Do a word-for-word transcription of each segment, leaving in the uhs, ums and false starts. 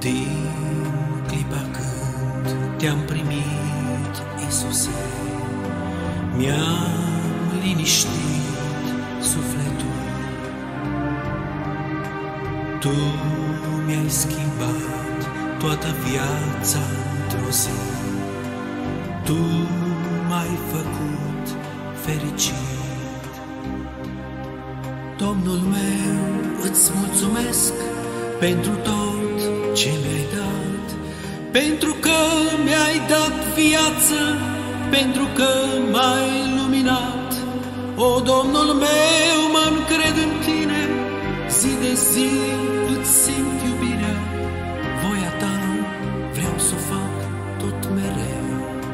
Din clipa când te-am primit, Iisuse, mi-am liniștit sufletul. Tu mi-ai schimbat toată viața într-o zi. Tu m-ai făcut fericit. Domnul meu, îți mulțumesc pentru tot ce mi-ai dat, pentru că mi-ai dat viață, pentru că m-ai luminat. O, Domnul meu, mă încred în Tine, zi de zi îți simt iubirea. Voia Ta vreau să o fac tot mereu.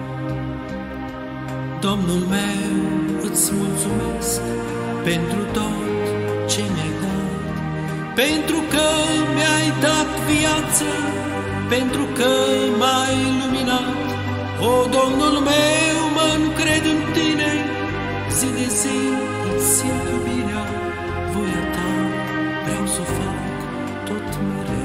Domnul meu, îți mulțumesc pentru tot ce mi-ai dat, pentru că mi-ai dat viață, pentru că m-ai luminat. O, Domnul meu, mă încred în Tine, zi de zi îți simt iubirea. Voia Ta vreau să o fac tot mereu.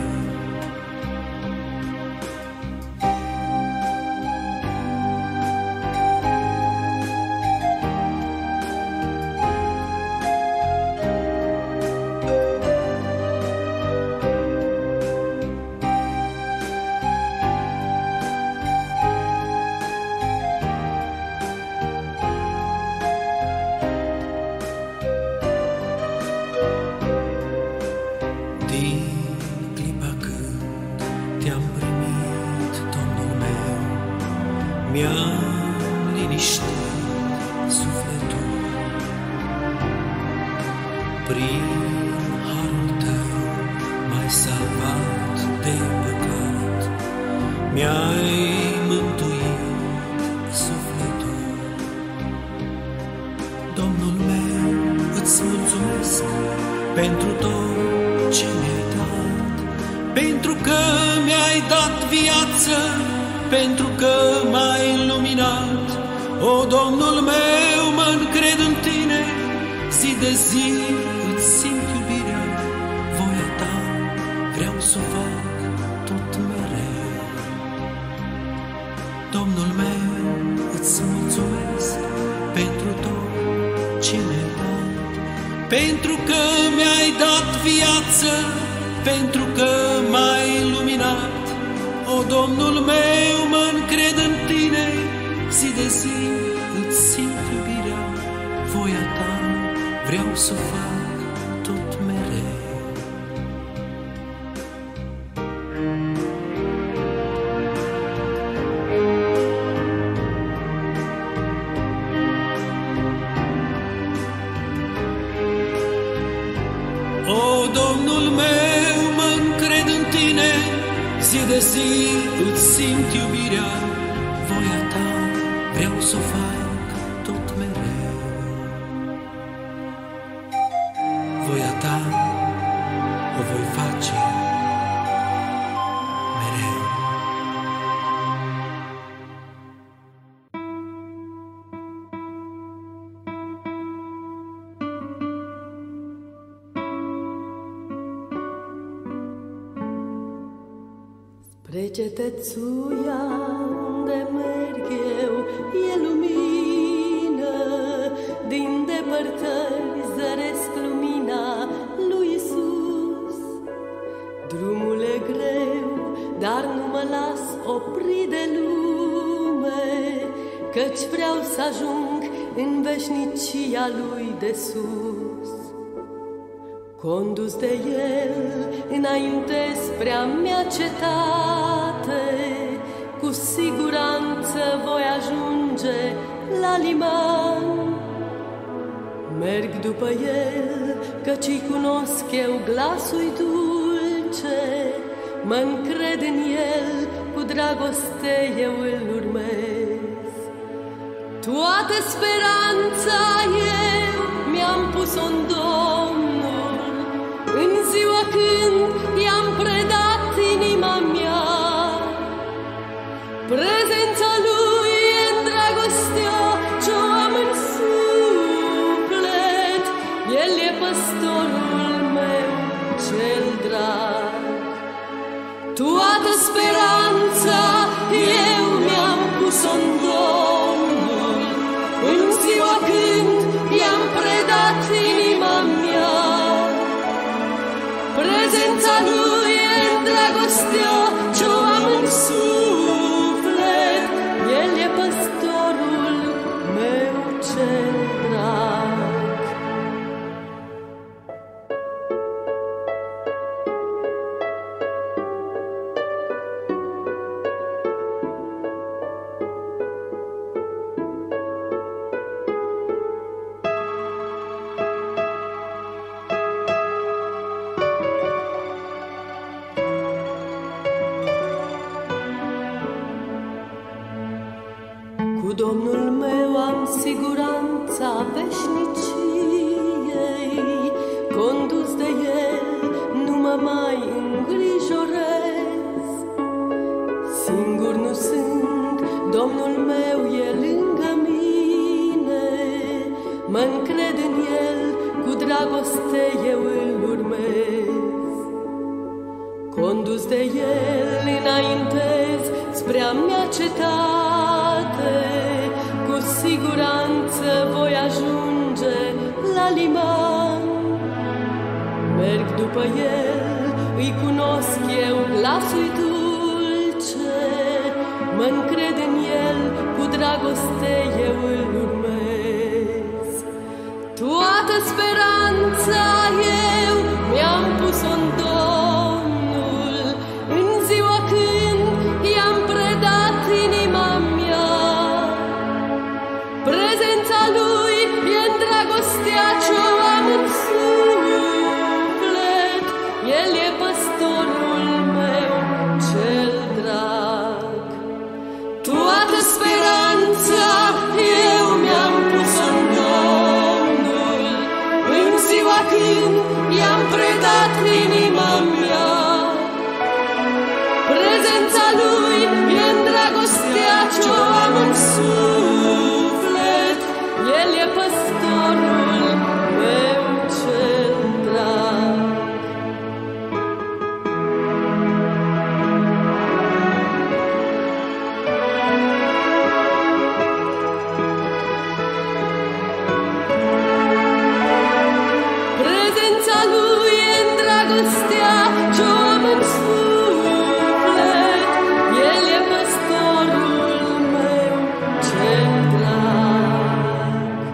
Mi-am liniștit sufletul. Prin harul Tău m-ai salvat de păcat, mi-ai mântuit sufletul. Domnul meu, îți mulțumesc pentru tot ce mi-ai dat, pentru că mi-ai dat viață, pentru că m-ai luminat. O, Domnul meu, mă încred în Tine, zi de zi îți simt iubirea. Voia Ta vreau să o fac tot mereu. Domnul meu, îți mulțumesc pentru tot ce mi-ai dat, pentru că mi-ai dat viață, pentru că m-ai luminat. O, Domnul meu, mă încred în Tine, zi de zi îți simt iubirea. Voia Ta vreau să o fac tot mereu. O, Domnul meu, mă încred în Tine, zi de zi îți simt iubirea. Voia Ta vreau să o fac tot mereu. Voia Ta o voi face mereu. Spre cetățuia unde merg eu e lumină, din depărtări zăresc lumina lui Iisus. Drumul e greu, dar nu mă las opri de lume, căci vreau să ajung în veșnicia lui de sus. Condus de El înainte spre a mea cetate, cu siguranță voi ajunge la liman. Merg după El, căci-i cunosc eu glasul dulce, mă încred în El, cu dragoste eu îl urmez. Toată speranța eu mi-am pus-o în Domnul, în ziua când i-am predat inima mea. Prezența Lui e în dragostea ce-o am în suflet. El e păstorul meu cel drag. Tu toată speranța eu mi-am pus-o în Domnul, în ziua când i-am predat inima mea. Prezența Lui e dragostea ce-o am în suflet, El e păstorul meu cel drag. Cu Domnul meu am siguranța veșniciei, condus de El nu mă mai îngrijorez. Singur nu sunt, Domnul meu e lângă mine, mă-ncred în El, cu dragoste eu îl urmez. Condus de El înaintez spre-a mea cetate, cu siguranță voi ajunge la liman. Merg după El, îi cunosc eu glasul dulce, mă-ncred în El, cu dragoste eu îl urmez. Toată speranța eu mi-am pus-o în Domnul, în ziua când i-am predat inima mea. Prezența Lui e dragostea ce-o am în suflet, El e păstorul meu cel drag. Toată speranța eu mi-am pus-o în Domnul, în ziua când i-am predat inima mea. Prezența Lui e dragostea ce-o am în suflet, El e păstorul meu cel drag. Prezența Lui e dragostea ce-o am în suflet, El e păstorul meu cel drag.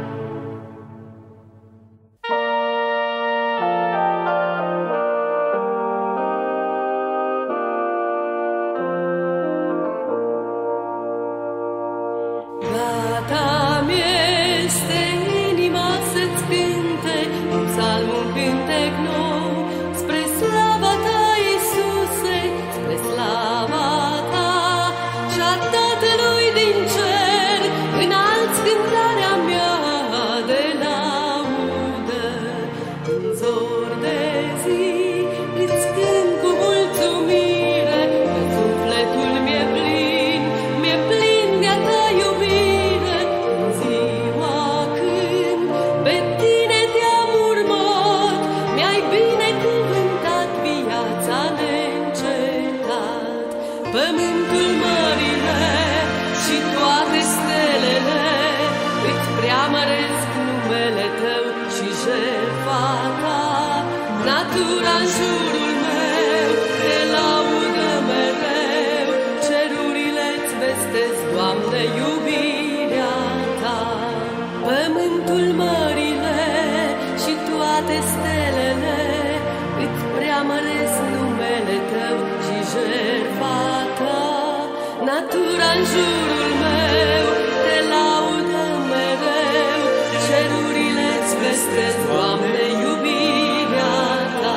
Gata-mi este inima să-ți cânte un psalm, un cântec nou, spre slava Ta, Iisuse, spre slava Ta și a Tatălui din cer. Înalți cântarea mea de laudă, în zor de zi îți cânt cu mulțumire, că sufletul mi-e plin, mi-e plin de-a Ta iubire. În ziua când pe Tine Te-am urmat, mi-ai binecuvântat viața neîncetat. Pământul, mările și toate stelele îți preamăresc numele Tău și jertfa Ta. Natura în jurul meu Te laudă mereu, cerurile-ți vestesc, Doamne, iubirea Ta. Pământul, mările și toate stelele îți preamăresc numele Tău și jertfa Ta. Natura în jurul meu Te laudă mereu, cerurile-ți vestesc, Doamne, iubirea Ta.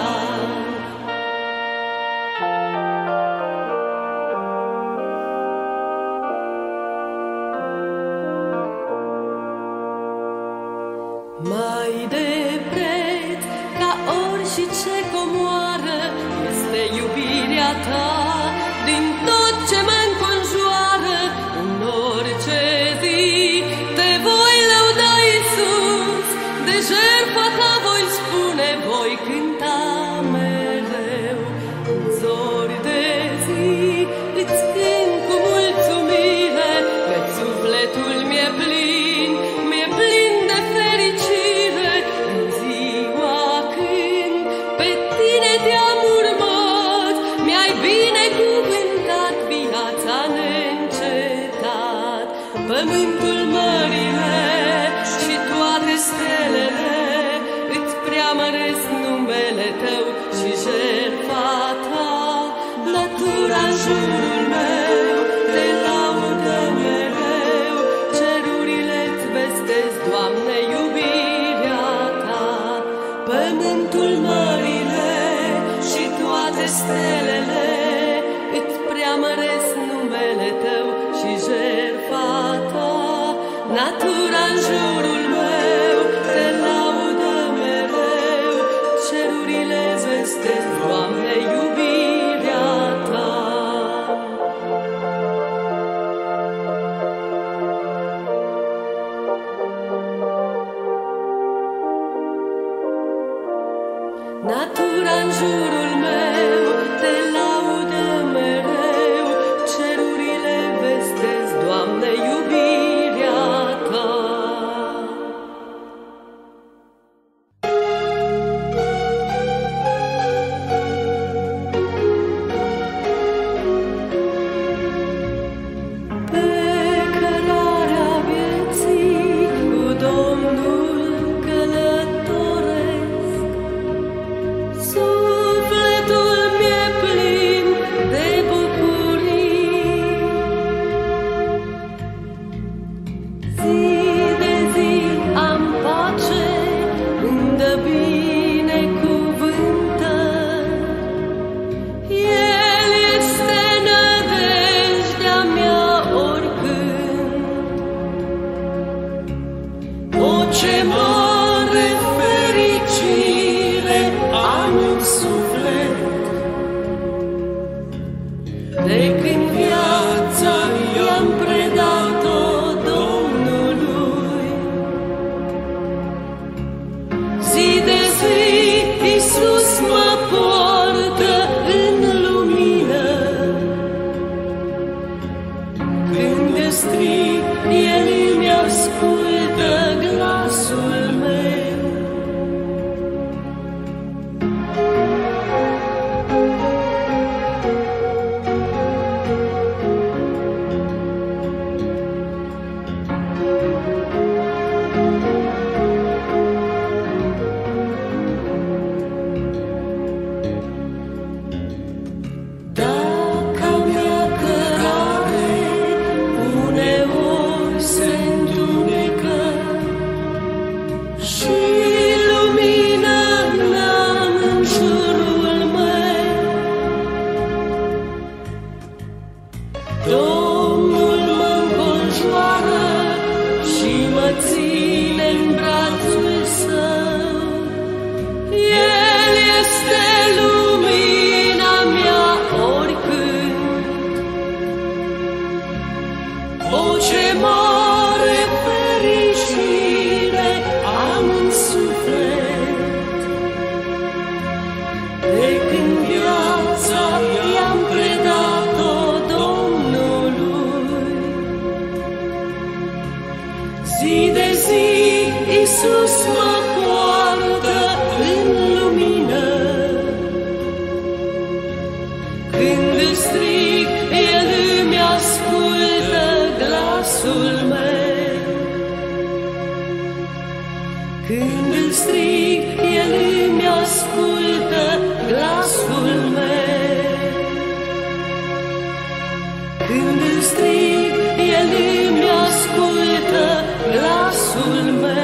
Mai de preț ca orice comoară este iubirea Ta. Din tot ce mă înconjoară, în orice zi Te voi lăuda, Iisus, de jertfa Ta voi spune, voi cânta mereu. În zori de zi pământul, mările și toate stelele îți preamăresc numele Tău și jertfa Ta. Natura în jurul meu Te laudă mereu, cerurile-ți vestesc, Doamne, iubirea Ta. Pământul, mările și toate stelele îți preamăresc numele Tău și jertfa Ta. Natura în jurul meu Te laudă mereu, cerurile-ți vestesc, Doamne, iubirea Ta. Natura în jurul meu Te laudă mereu, cerurile vestesc, Doamne, iubirea Ta. Pe cărarea vieții cu Domnul călătoresc, sufletul mi-e plin de bucurii. Zi de zi am pace, îmi dă binecuvântări. El este nădejdea mea oricând. O, ce mare fericire am în suflet, de când viața i-am predat-o Domnului. Zi de zi Iisus mă poartă în lumină. Când îl strig, El îmi ascultă glasul meu. Dacă mea cărare uneori se întunecă și lumină n-am în jurul meu, Domnul mă înconjoară și mă ține în brațul Său. El este lumina mea oricând. O, ce mare fericire am în suflet, de când viața i-am predat-o Domnului. Zi de zi Iisus mă poartă în lumină. Când îl strig, El îmi ascultă glasul meu. Când îl strig, El îmi ascultă glasul meu. Când îl strig, El îmi ascultă glasul meu.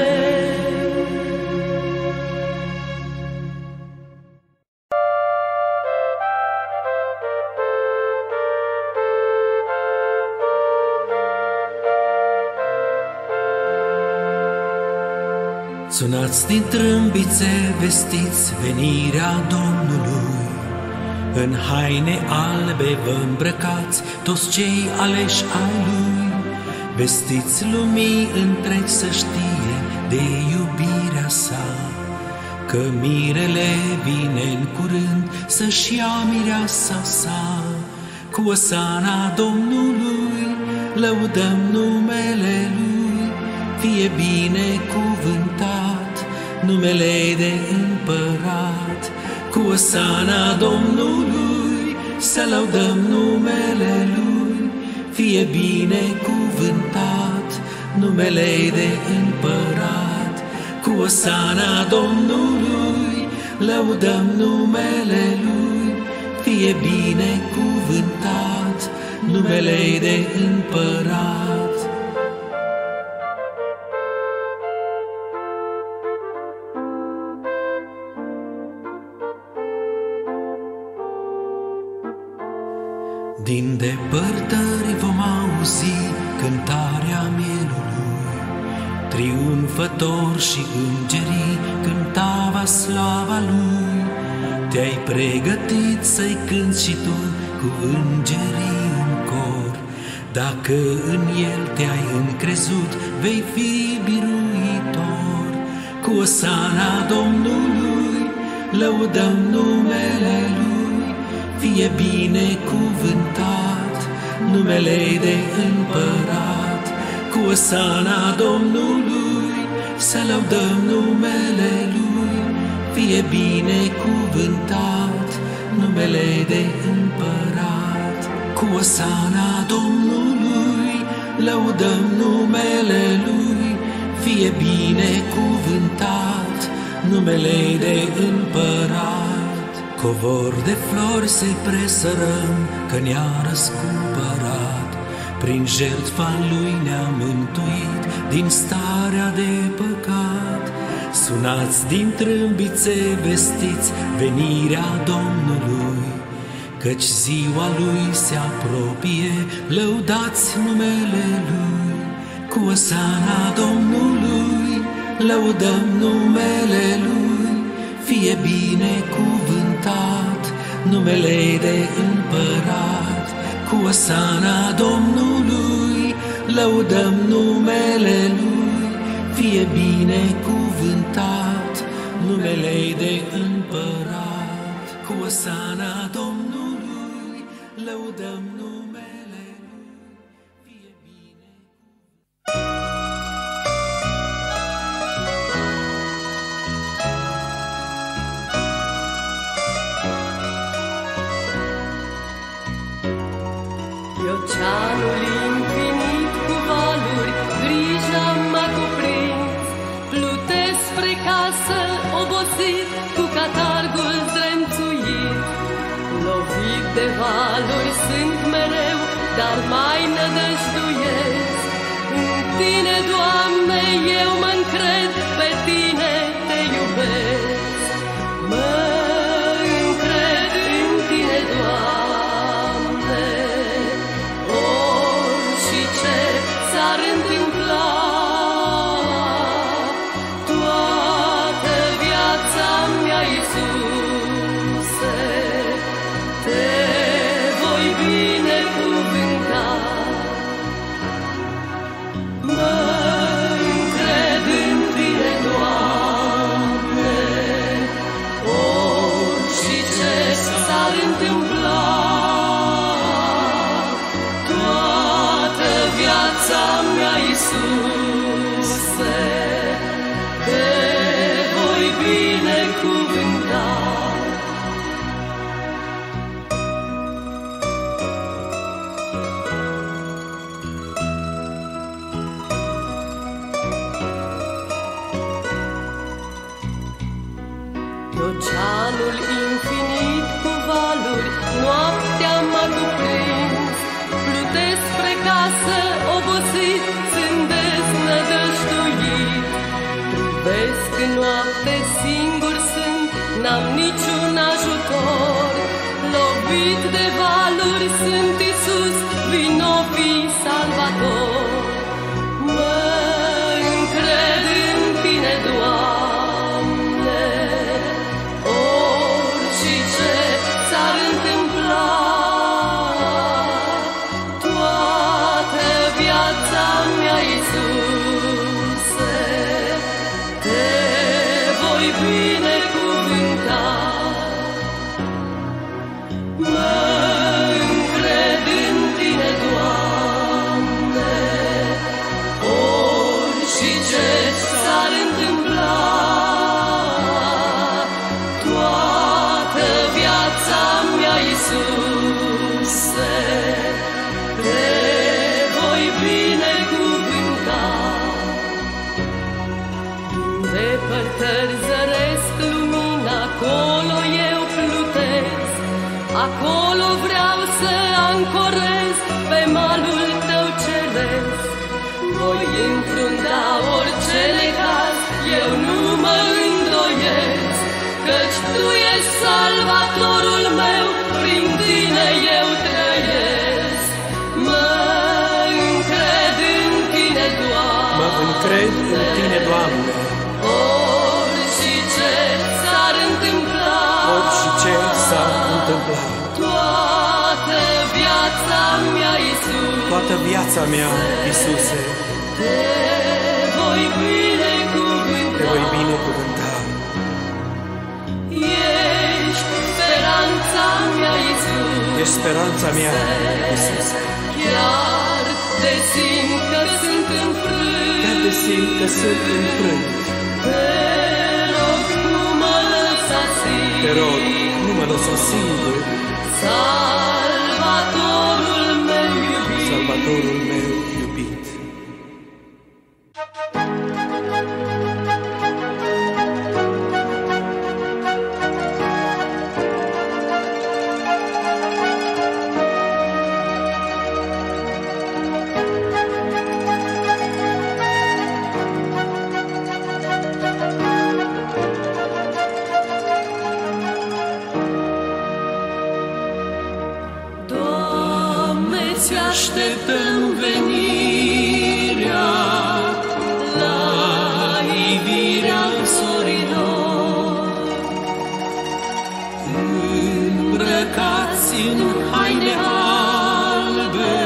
Sunați din trâmbițe, vestiți venirea Domnului. În haine albe vă îmbrăcați, toți cei aleși ai Lui. Vestiți lumii întregi să știe de iubirea Sa, că mirele vine în curând să-și ia mireasa Sa. Cu osana Domnului lăudăm numele Lui, fie binecuvântat numele de împărat. Cu osana Domnului să lăudăm numele Lui, fie binecuvântat numele-i de împărat. Cu osana Domnului lăudăm numele Lui, fie binecuvântat numele-i de împărat. Din depărtări vom auzi cântarea mielului, triumfător și îngerii cântava slava Lui. Te-ai pregătit să-i cânți și tu cu îngerii în cor, dacă în El te-ai încrezut, vei fi biruitor. Cu osana Domnului lăudăm numele Lui, fie binecuvântat numele-i de împărat. Cu osana Domnului să lăudăm numele Lui, fie binecuvântat numele-i de împărat. Cu osana Domnului lăudăm numele Lui, fie binecuvântat numele-i de împărat. Covor de flori să-i presărăm, că ne-a răscumpărat. Prin jertfa Lui ne-a mântuit din starea de păcat. Sunați din trâmbițe, vestiți venirea Domnului, căci ziua Lui se apropie, lăudați numele Lui. Cu osana Domnului lăudăm numele Lui, fie binecuvântat numele-i de împărat. Cu osana Domnului lăudăm numele Lui, fie binecuvântat numele-i de împărat. Cu osana Domnului lăudăm numele Lui, fie binecuvântat. Oceanul infinit cu valuri, grija m-a cuprins. Plutesc spre casă obosit, cu catargul zdrențuit. Lovit de valuri sunt mereu, dar mai nădăjduiesc. În Tine, Doamne, eu mă încred, pe Tine Te iubesc. Mă încred în Tine, Doamne. S-ar întâmpla toată viața mea, Iisuse, Te voi binecuvânta. Mă încred în Tine, Doamne, orice s-ar întâmpla. Viața mea, Iisuse, Te voi binecuvânta. Oceanul infinit cu valuri, noaptea m-a cuprins. Plutesc spre casă obosit, sunt deznădăjduit. Privesc în noapte, singur sunt, n-am niciun ajutor. Lovit de valuri sunt, Iisus, vino fi salvator. Mă încred în Tine, Doamne, orice s-ar întâmpla. Viața mea, Iisuse, Te voi binecuvânta. Mă încred în Tine, Doamne, binecuvânta. Depărtări zăresc lumina, acolo eu plutesc, acolo vreau să ancorez pe malul tău ceresc. Voi înfrunta orice necaz, eu nu mă îndoiesc, căci tu ești salvatorul meu, prin tine eu trăiesc. Mă încred în tine, Doamne, Mă încred în tine, Doamne, orice s-ar întâmpla, orice s-ar întâmpla. toată viața mea, Iisus, Toată viața mea, Iisuse, te voi binecuvânta. te voi binecuvânta. Ești speranța mea, Iisus, Ești speranța mea, Iisuse. chiar te simt că sunt înfrânt. Chiar te simt că sunt înfrânt. Te rog, nu mă lăsa singur, Te rog, nu mă lăsa singur, Salvatorul meu iubit. Salvatorul meu iubit. Doamne, ți Așteptăm venirea la ivirea sorilor, îmbrăcați în haine albe,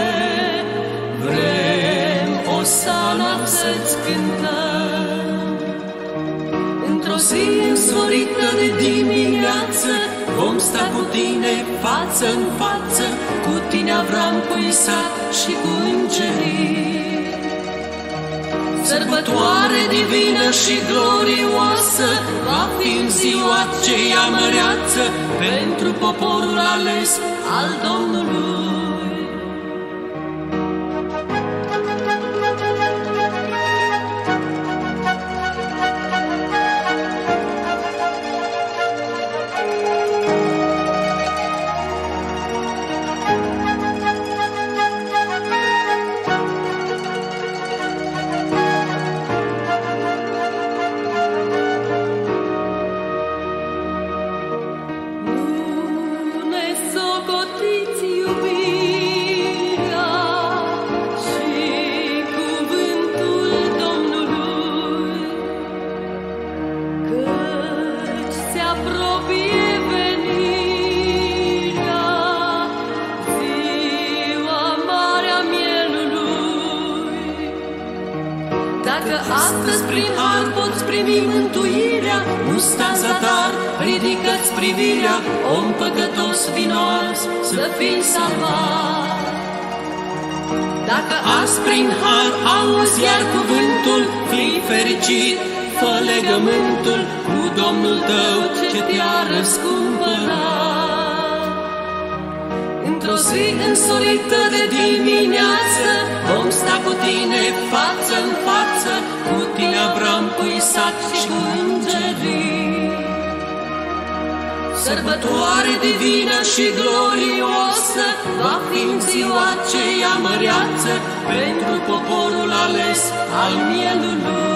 vrem osana să-ți cântăm. într-o zi Însorită de dimineață, vom sta cu tine față în față, cu tine Avram, cu Isaac și cu îngerii. Sărbătoare divină și glorioasă va fi în ziua aceea măreață pentru poporul ales al Domnului. ne socotiți iubirea și cuvântul Domnului, căci se apropie venirea, ziua mare a mielului. Dacă astăzi prin har poți primi mântuirea, Nu sta în zadar, ridică-ți privirea, om păcătos vino azi să fii salvat. Dacă azi prin har auzi iar cuvântul, fii fericit, fă legământul cu Domnul tău ce te-a răscumpărat. într-o zi Însorită de dimineață, vom sta cu tine față în față, cu tine Avram, cu Isaac și cu îngerii. Sărbătoare divină și glorioasă va fi în ziua aceea măreață pentru poporul ales al mielului.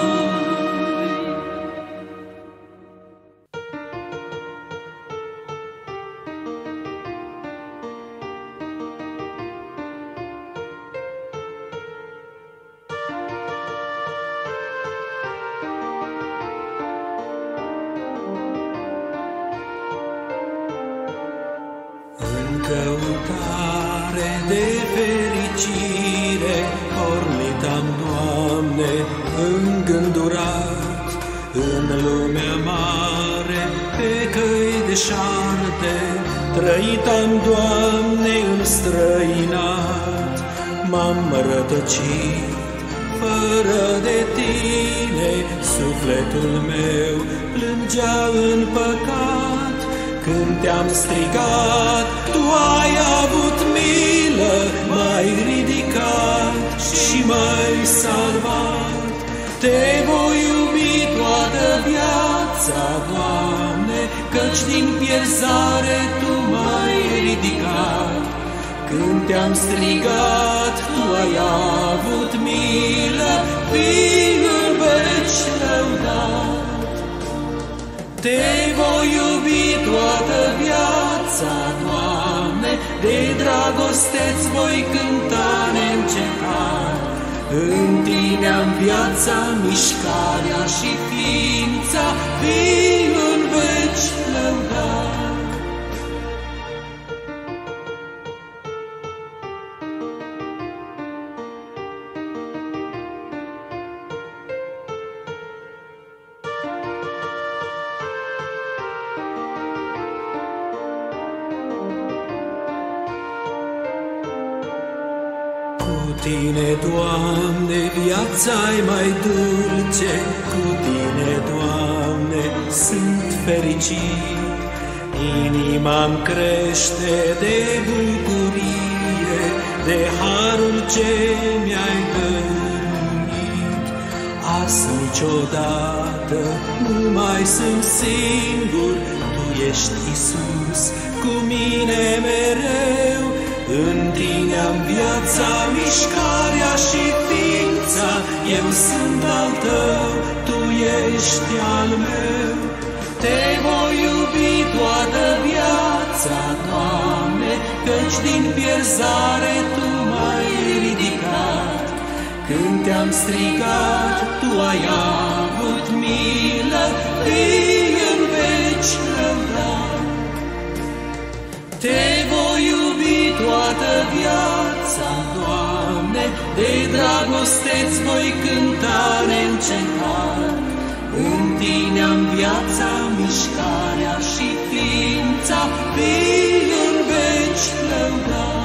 În căutare de fericire, pornit am, Doamne, îngândurat în lumea mare, pe căi deșarte, trăit am, Doamne, înstrăinat, m-am rătăcit fără de Tine, sufletul meu plângea în păcat. Când te-am strigat, Tu ai avut milă, m-ai ridicat și m-ai salvat. Te voi iubi toată viața, Doamne, căci din pierzare Tu m-ai ridicat. Când Te-am strigat, Tu ai avut milă, fii în veci lăudat. Te voi iubi toată viața, Doamne, de dragoste-ți voi cânta neîncetat. În Tine-am viața, mișcarea și ființa, fii în veci lăudat. Cu Tine, Doamne, viața-i mai dulce, cu Tine, Doamne, sunt fericit. Inima-mi crește de bucurie, de harul ce mi-ai dăruit. Azi niciodată nu mai sunt singur, Tu ești Iisus, cu mine mereu. În Tine-am viața, mișcarea și ființa, eu sunt al Tău, Tu ești al meu. Te voi iubi toată viața, Doamne, căci din pierzare Tu m-ai ridicat. Când Te-am strigat, Tu ai avut milă, fii în veci lăudat. Te voi iubi toată viața, Doamne, de dragoste-ți voi cânta neîncetat. În Tine-am viața, mișcarea și ființa, fii în veci lăudat.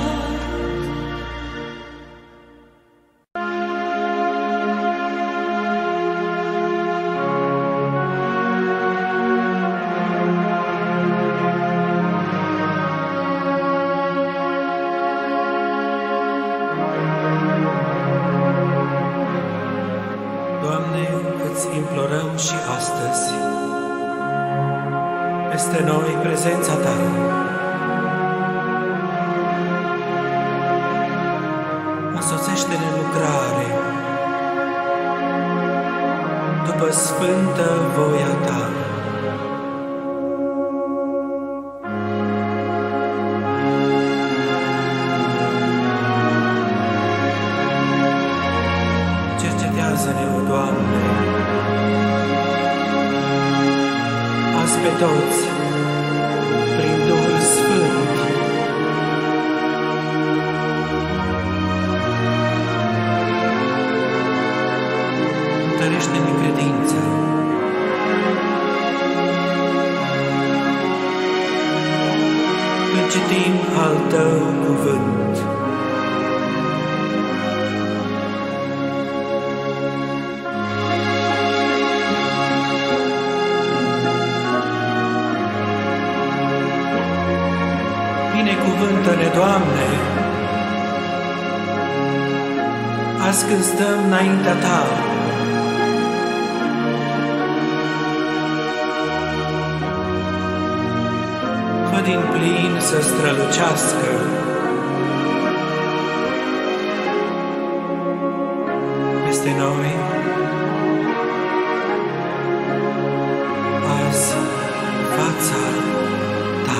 Doamne, îți implorăm și astăzi peste noi prezența Ta. Însoțește-ne în lucrare după sfântă voia Ta. Cercetează-ne, o Doamne, azi pe toți, prin Duhul Sfânt. Întărește-ne credința. Când citim al Tău cuvânt. Binecuvântă-ne, Doamne, azi când stăm înaintea Ta. Fă din plin să strălucească peste noi azi fața Ta.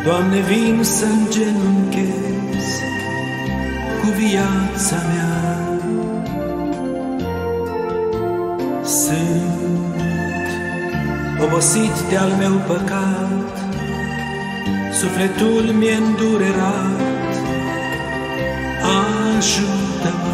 Doamne, vin să-mi genunchez cu viața mea. Sunt obosit de-al meu păcat, sufletul mi-e îndurerat, ajută-mă.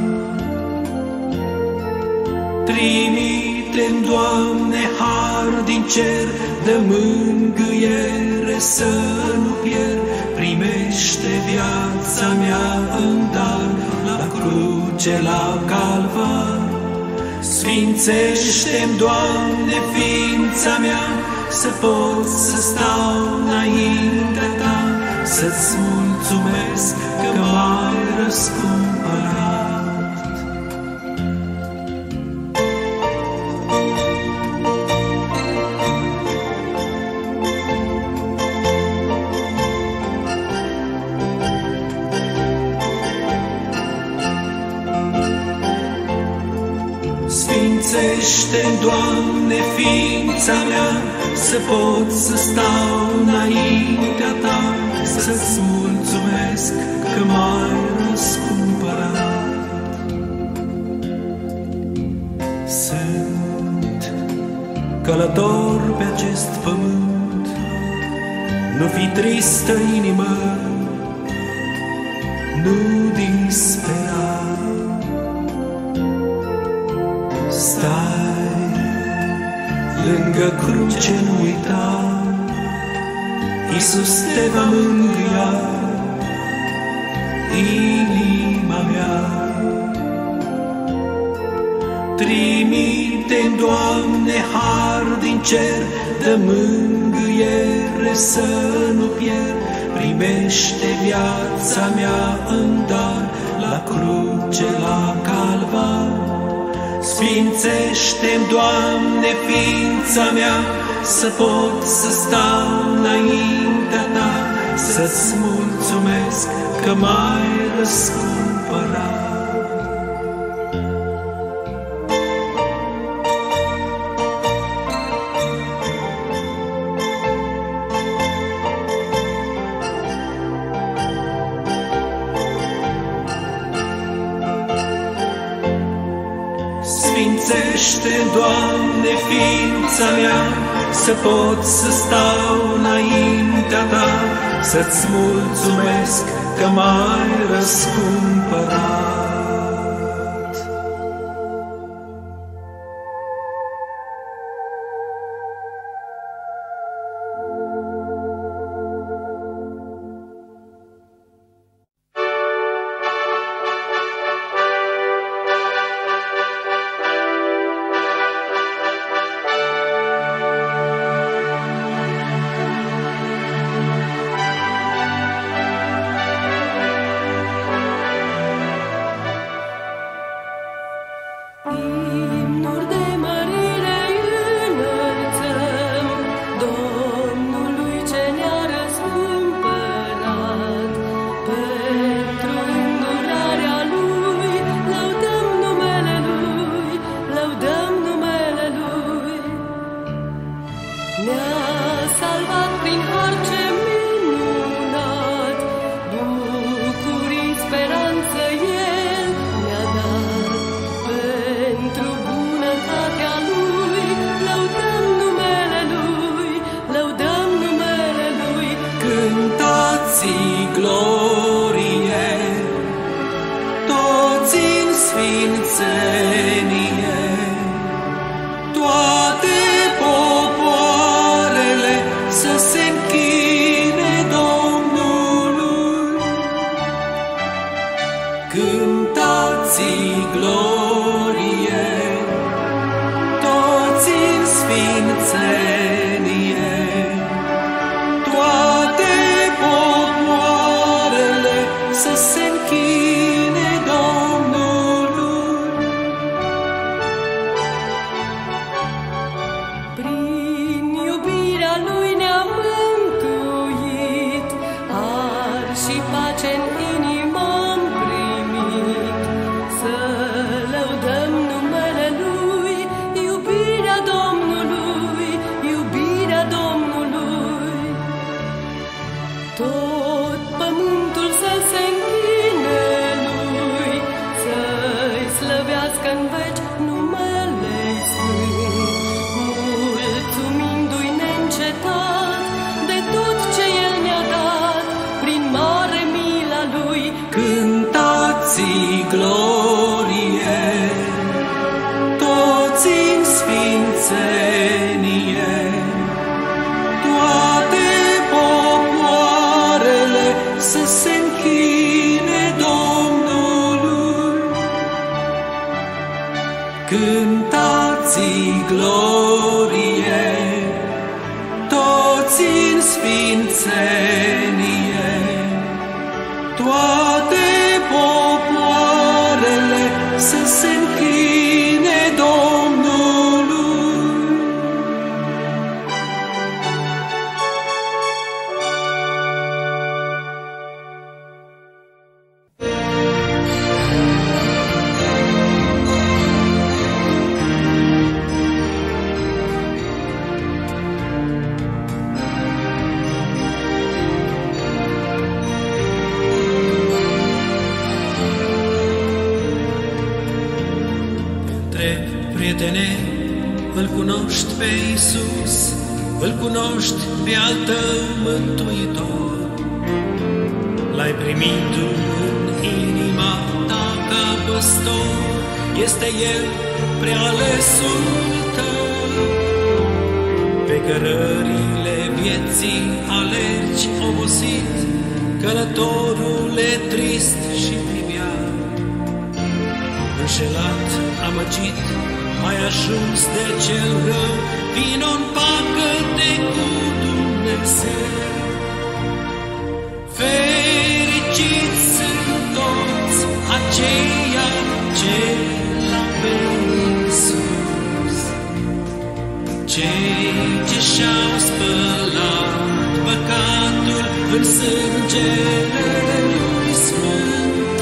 Trimite-mi, Doamne, har din cer, de mângâiere să nu pierd. Primește viața mea în dar, la cruce, la calvar. Sfințește-mi, Doamne, ființa mea, să pot să stau înaintea Ta, să-ți mulțumesc că m-ai răscumpărat. Sfințește-mi, Doamne, ființa mea, să pot să stau înaintea Ta, să-ți mulțumesc că m-ai răscumpărat. Sunt călător pe acest pământ, nu fi tristă inimă, nu dispera. Stai lângă cruce, nu uita, Iisus te va mângâia, inima mea. Trimite-mi, Doamne, har din cer, de mângâiere să nu pierd. Primește viața mea în dar, la cruce, la calvar. Sfințește-mi, Doamne, ființa mea, să pot să stau înaintea Ta, să-ți mulțumesc că m-ai răscumpărat. Sfințește, Doamne, ființa mea, să pot să stau înaintea Ta, să-ți mulțumesc că m-ai răscumpărat. Toate popoarele să se închină glorie, toți în sfințenie, toate popoarele să se închine Domnului. Prietene, îl cunoști pe Iisus, îl cunoști pe al tău Mântuitor. L-ai primit tu în inima ta ca păstor, este El prealesul tău. Pe cărările vieții alergi obosit, călătorule trist și pribean. Înșelat, amăgit, ai ajuns de cel rău, vino împacă-te cu Dumnezeu. Fericiți sunt toți aceia ce l-au pe Iisus, cei ce și-au spălat păcatul în sângele Lui Sfânt.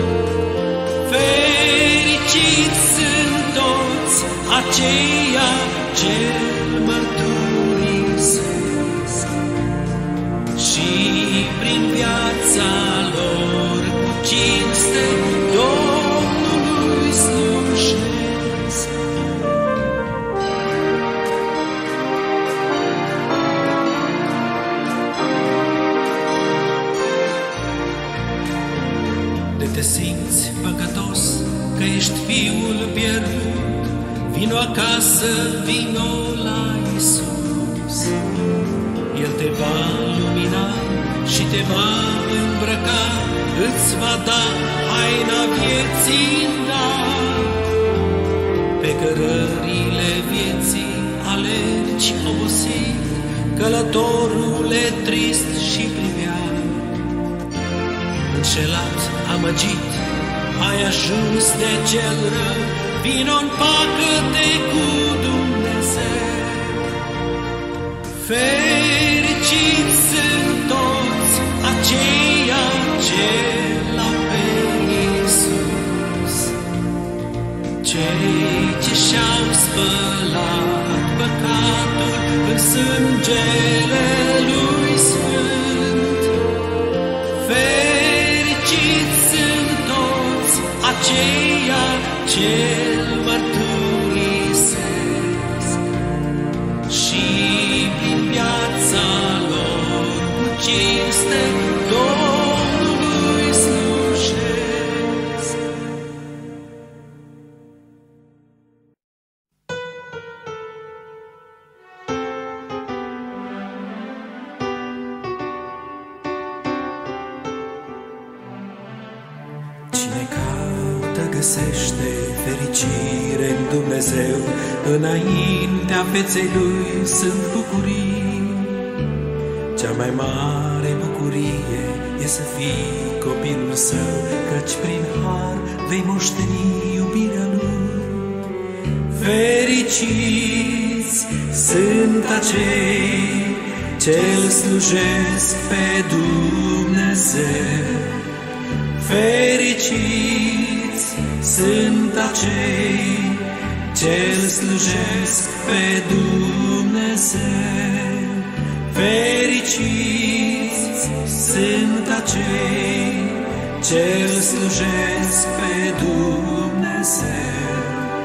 Fericiți sunt toți aceia ce-L mărturisesc și prin viața lor cu cinste Domnului slujesc. De te simți păcătos, că ești fiul pierdut, vino acasă, vino la Iisus. El te va lumina și te va îmbrăca, îți va da haina vieții în dar. Pe cărările vieții alergi obosit, călătorule trist și pribean. Înșelat, amăgit, ai ajuns de cel rău, vino împacă-te cu Dumnezeu. Fericiți sunt toți aceia ce l-au pe Iisus, cei ce și-au spălat păcatul în sângele Lui Sfânt. Fericiți sunt toți aceia ce-L mărturisesc și prin viața lor cu cinste Domnului slujesc. Cine caută găsește fericire în Dumnezeu, înaintea feței Lui sunt bucurii. Cea mai mare bucurie e să fii copilul Său, căci prin har vei moșteni iubirea Lui. Fericiți sunt acei ce-L slujesc pe Dumnezeu. Fericiți sunt acei ce-L slujesc pe Dumnezeu. Fericiți sunt acei ce-L slujesc pe Dumnezeu.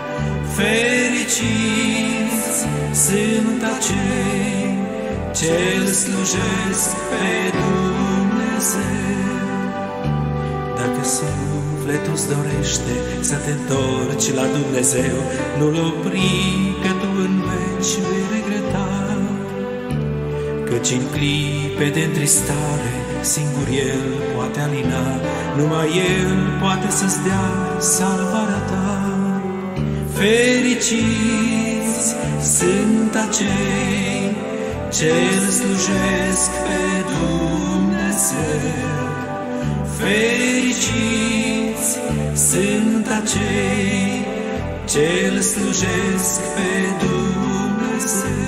Fericiți sunt acei ce-L slujesc pe Dumnezeu. Dacă sufletul-ți dorește să te întorci la Dumnezeu, nu-L opri, că tu în veci vei regreta. Căci în clipe de întristare, singur El poate alina, numai El poate să-ți dea salvarea ta. Fericiți Fericiți sunt acei ce-L slujesc pe Dumnezeu. Fericiți sunt acei ce-L slujesc pe Dumnezeu.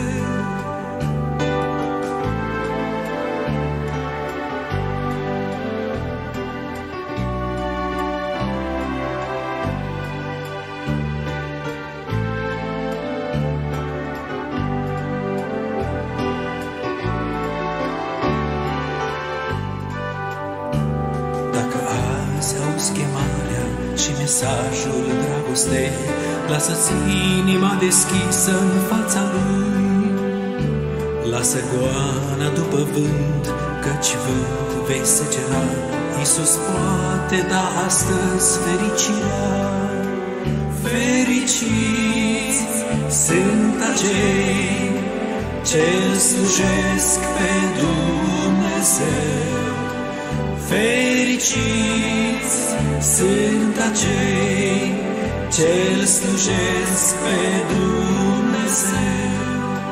Chemarea și mesajul dragostei, lasă-ți inima deschisă în fața Lui. Lasă goana după vânt, căci vânt vei săgera. Iisus poate da astăzi fericirea. Fericiți sunt acei ce-L slujesc pe Dumnezeu. Fericiți sunt acei ce-L slujesc pe Dumnezeu.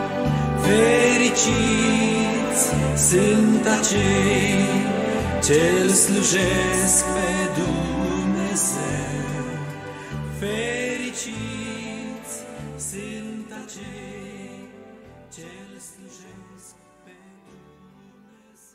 Fericiți sunt acei ce-L slujesc pe Dumnezeu. Fericiți sunt acei ce-L slujesc pe Dumnezeu.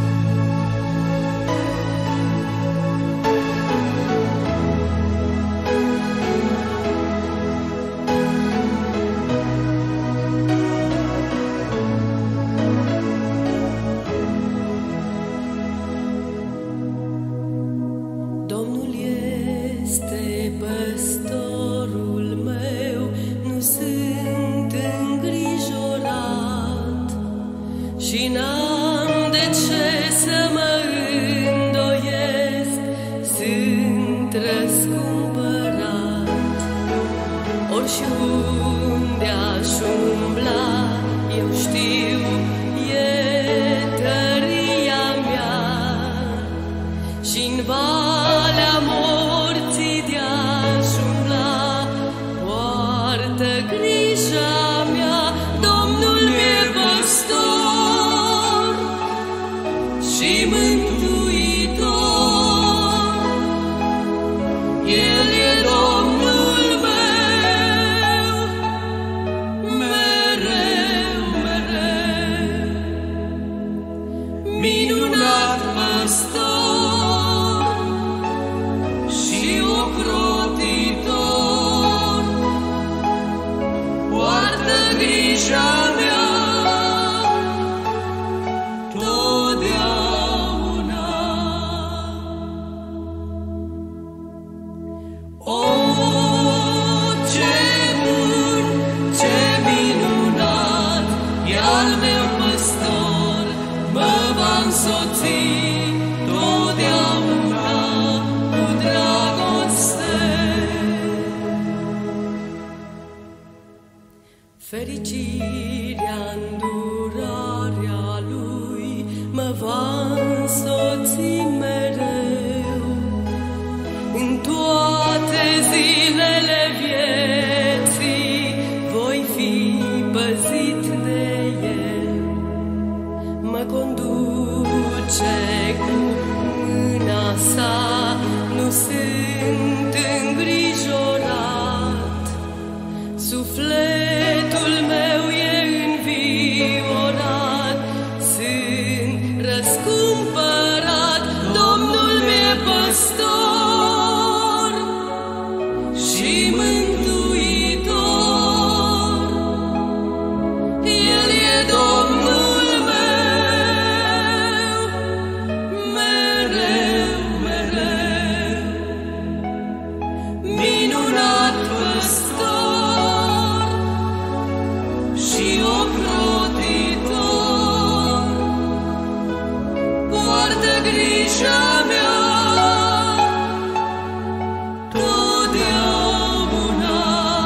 Fericirea, îndurarea Lui mă va însoți mereu. În toate zilele vieții voi fi păzit de El. Mă conduce cu mâna sa, nu sunt îngrijorat. Sufletul meu e înviorat, sunt răscumpărat. Domnul mi-e păstor și mântuitor. El e Domnul meu, mereu, mereu. Minunat păstor și ocrotitor, poartă grija mea totdeauna.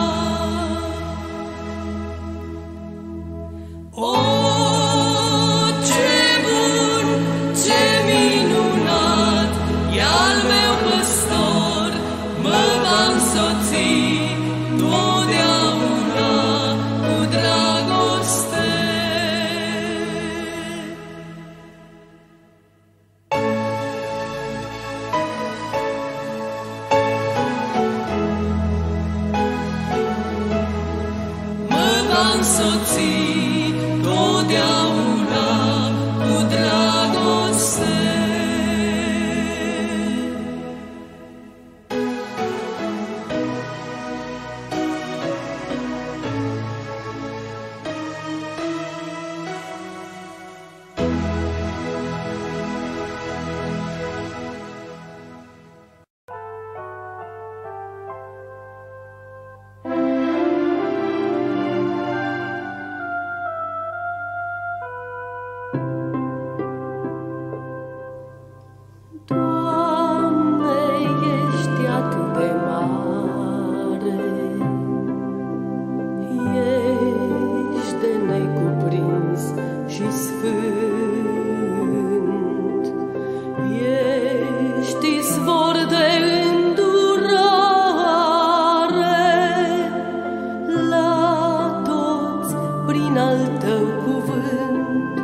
O, ce bun, ce minunat, e al meu păstor, mă va însoți totdeauna sfânt, ești izvor de îndurare la toți prin al tău cuvânt.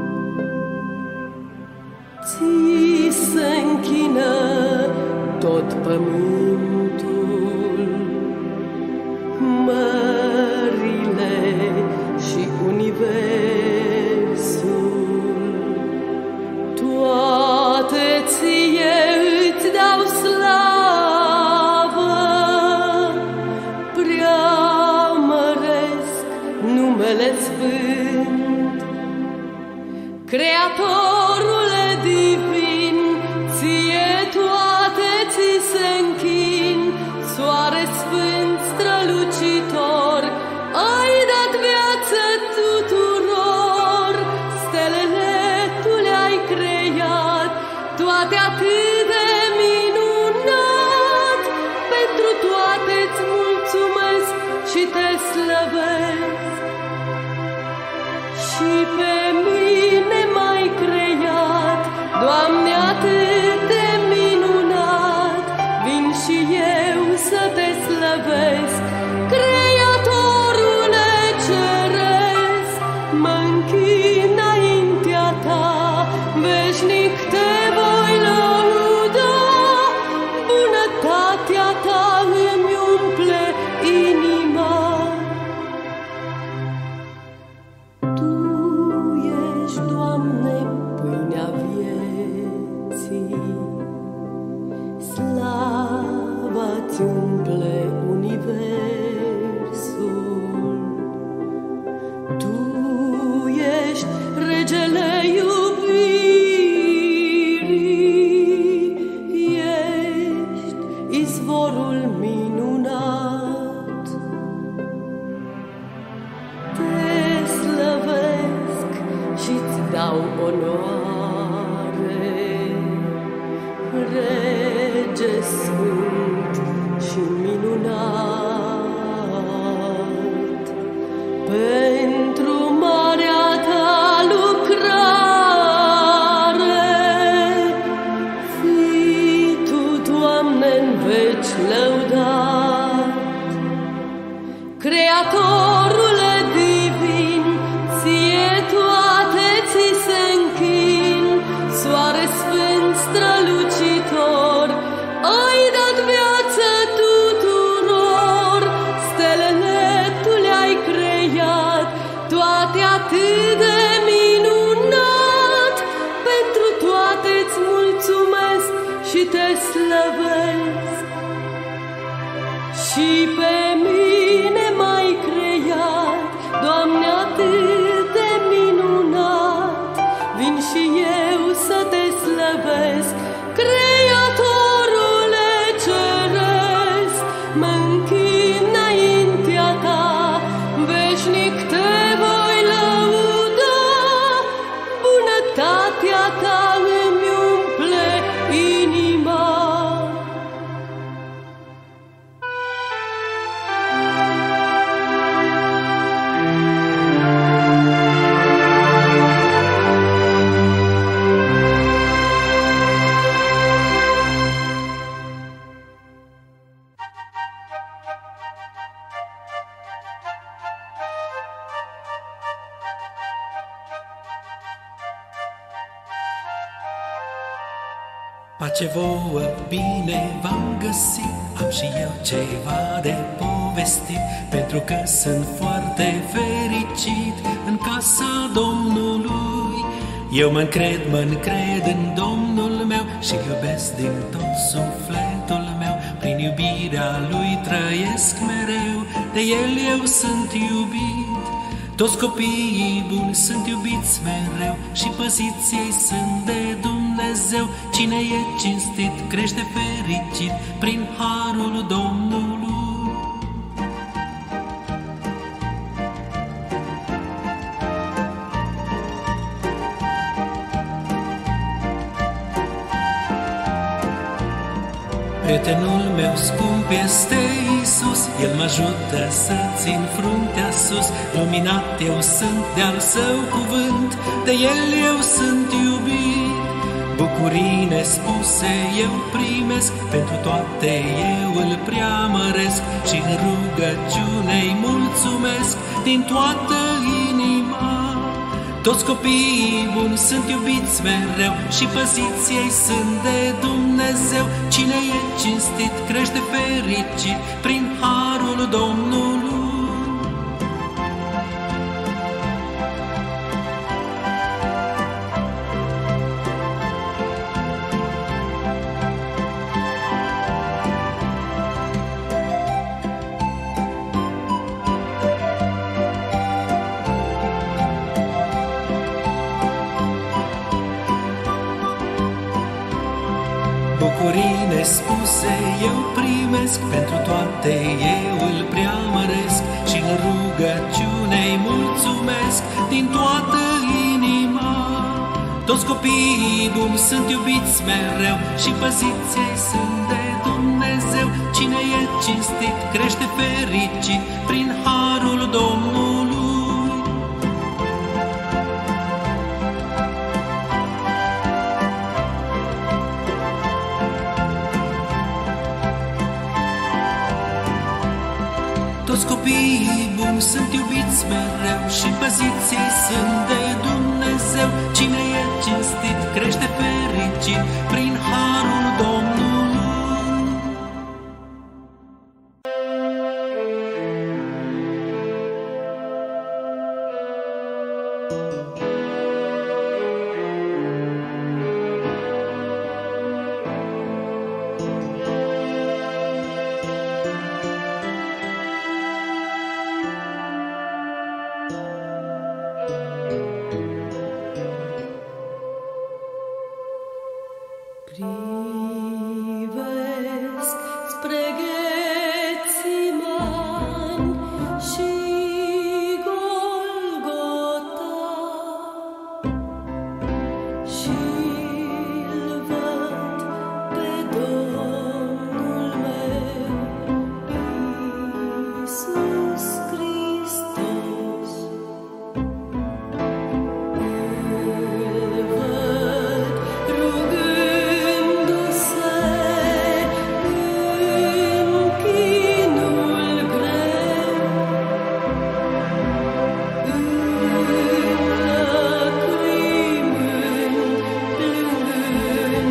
Ți se închină tot pământul, mările și universul, toate ție îți dau slavă, preamăresc numele sfânt. Creatorule divin, ție toate ți se închin, soare sfânt strălucitor, ai dat viață tuturor, stelele tu le-ai creat, toate atât de minunat, pentru toate-ți mulțumesc și te slăvesc. Și pe mine m-ai creat, Doamne, atât de minunat, vin și eu să te slăvesc. Creatorule ceresc, mă închin înaintea ta, veșnic te voi lăuda, bunătatea ta îmi umple inima. Tu ești, Doamne, pâinea vieții, slava-ți umple universul. Tu ești regele iubirii, ești izvorul minunat. Te slăvesc și-ți dau onoare, Rege sfânt și minunat, pentru marea ta lucrare. Fii tu, Doamne-n veci lăudat. Creatorule divin, ție toate ți se închin, soare sfânt strălucitor, ai dat viață tuturor, stelele tu le-ai creat, toate atât de minunat, pentru toate-ți mulțumesc și te slăvesc. Și pe mine m-ai creat, Doamne, atât de minunat, vin și eu să te slăvesc. Creatorule ceresc, mă închin înaintea ta, veșnic te voi lăuda, bunătatea ta îmi umple inima. Pace vouă, bine v-am găsit, am și eu ceva de povestit, pentru că sunt foarte fericit în casa Domnului. Eu mă încred, mă încred în Domnul meu și iubesc din tot sufletul meu. Prin iubirea Lui trăiesc mereu, de El eu sunt iubit. Toți copiii buni sunt iubiți mereu și păziți ei sunt de Dumnezeu. Cine e cinstit crește fericit prin harul Domnului. Prietenul meu scump este Iisus, El mă ajută să țin fruntea sus. Luminat eu sunt de-al Său cuvânt, de El eu sunt iubit. Bucurii nespuse eu primesc, pentru toate eu îl preamăresc și în rugăciune-i mulțumesc din toată inima. Toți copiii buni sunt iubiți mereu și păziți ei sunt de Dumnezeu. Cine e cinstit crește fericit prin harul Domnului. Bucurii nespuse eu primesc, pentru toate eu îl preamăresc și în rugăciune-i mulțumesc din toată inima. Toți copiii buni sunt iubiți mereu și păziți ei sunt de Dumnezeu. Cine e cinstit crește fericit prin harul Domnului. Toți copiii buni sunt iubiți mereu și păziți ei sunt de Dumnezeu. Cine e cinstit crește fericit prin harul Domnului. Privesc spre Ghețimani și Golgota și-l văd pe Domnul meu, Iisus Hristos. Îl văd rugându-se în chinul greu, înlăcrimând, plângând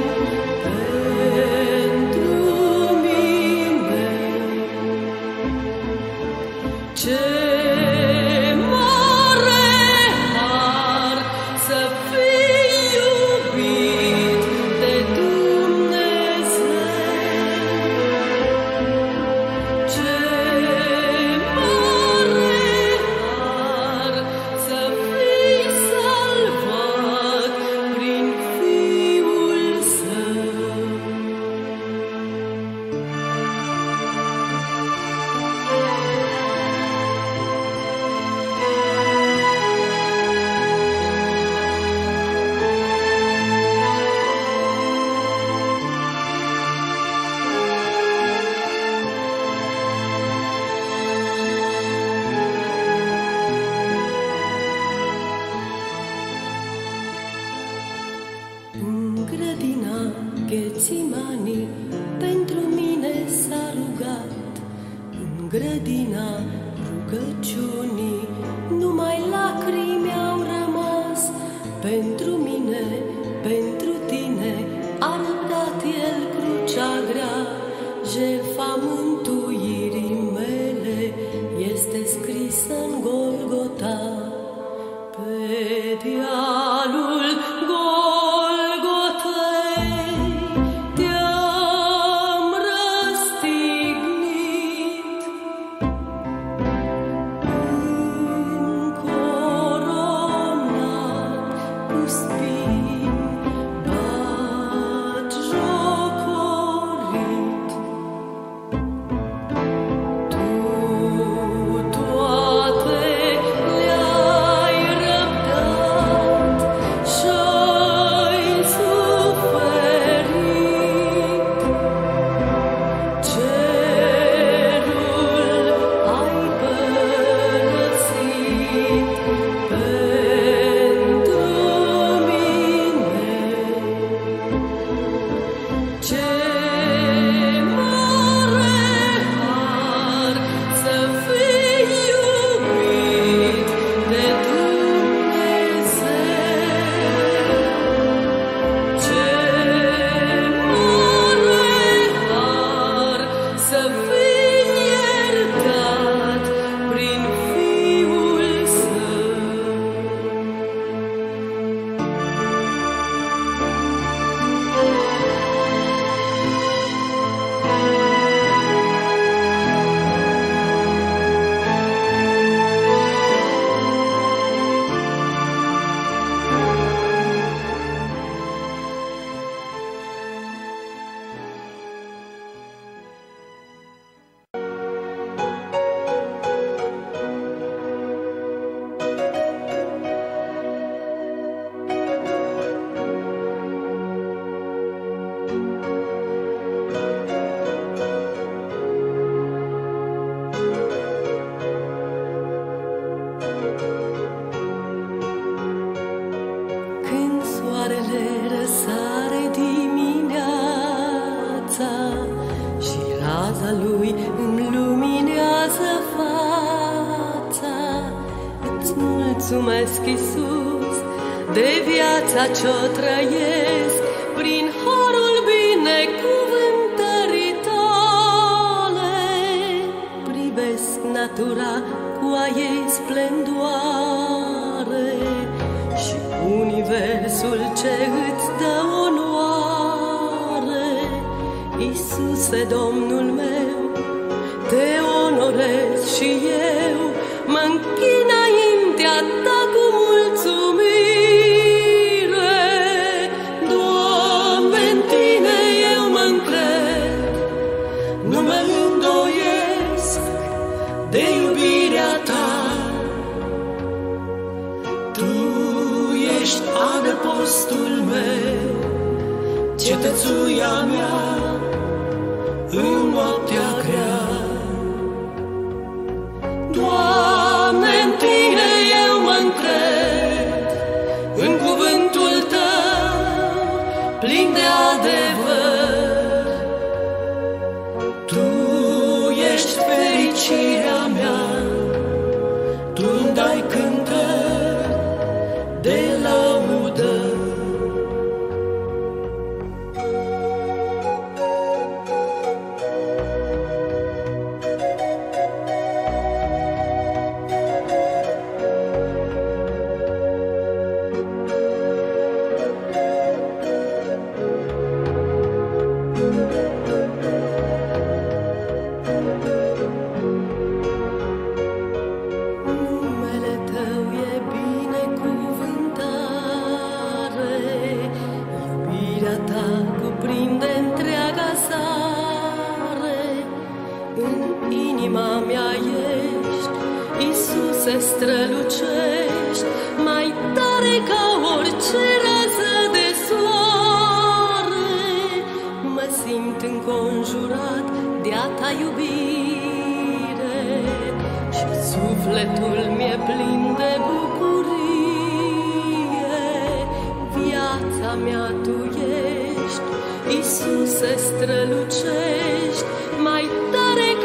pentru mine. Ce mare har să fii iubit de Dumnezeu! Ce mare har să fii salvat prin Fiul Său! În grădina Ghețimani pentru mine s-a rugat, în grădina rugăciunii numai lacrimi au rămas. Pentru mine, pentru tine a dat El crucea grea, jertfa mântuirii mele este scrisă în Golgota. Pe dealul Golgotei te-am răstignit, încoronat cu spini batjocorit. Tu toate le-ai răbdat și-ai suferit. mulțumesc, Iisus, de viața ce-o trăiesc, prin harul binecuvântării tale. Privesc natura cu a ei splendoare și universul ce îți dă onoare. Iisuse, Domnul meu, te onorez și eu, mă închin înaintea ta cu mulțumire. Doamne, în tine eu mă încred, nu mă îndoiesc de iubirea ta. Tu ești adăpostul meu, cetățuia mea în noaptea grea. Doamne, în tine eu mă încred, în cuvântul tău plin de adevăr. Tu ești fericirea mea, tu îmi dai cântări de laudă. Numele tău e binecuvântare, iubirea ta cuprinde întreaga sare. În inima mea ești, Iisuse, strălucești, mai tare ca orice rază de soare. Mă simt înconjurat de-a ta iubire și sufletul mi-e plin de bucurie. Viața mea tu ești, Iisuse, strălucești, mai tare